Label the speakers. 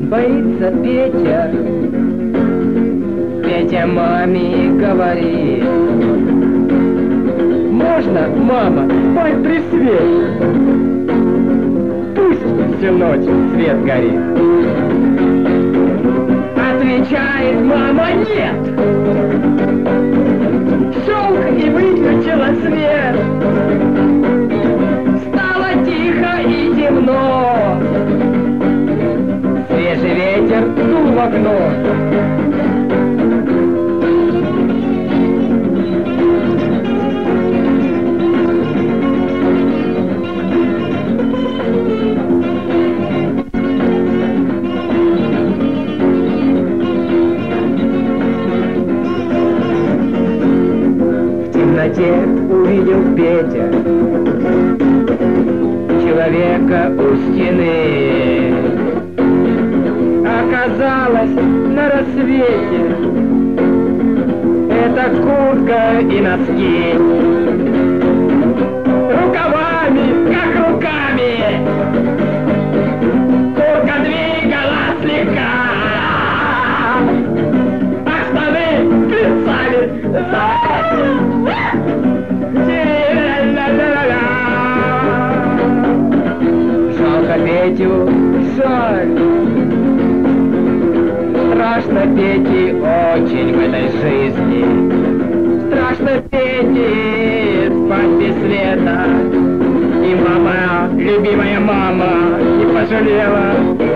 Speaker 1: боится Петя. Петя маме говорит: можно, мама, спать при свете? Пусть всю ночь свет горит. Отвечает мама: нет. Щелк и выключила свет. Стало тихо и темно. Свежий ветер дул в окно. В темноте увидел Петя человека у стены. Оказалось, на рассвете это куртка и носки. Рукавами, как руками, куртка двигалась слегка, а штаны плясали. Жалко Петю, жаль. Страшно Пете очень в этой жизни. Страшно Пете спать без света. И мама, любимая мама, не пожалела.